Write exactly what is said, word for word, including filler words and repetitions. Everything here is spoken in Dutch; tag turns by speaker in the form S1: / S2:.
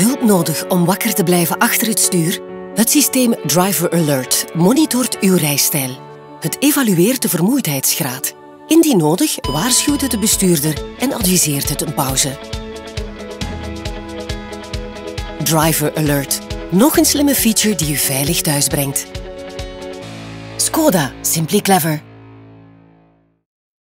S1: Hulp nodig om wakker te blijven achter het stuur? Het systeem Driver Alert monitort uw rijstijl. Het evalueert de vermoeidheidsgraad. Indien nodig waarschuwt het de bestuurder en adviseert het een pauze. Driver Alert. Nog een slimme feature die u veilig thuis brengt. Skoda. Simply clever.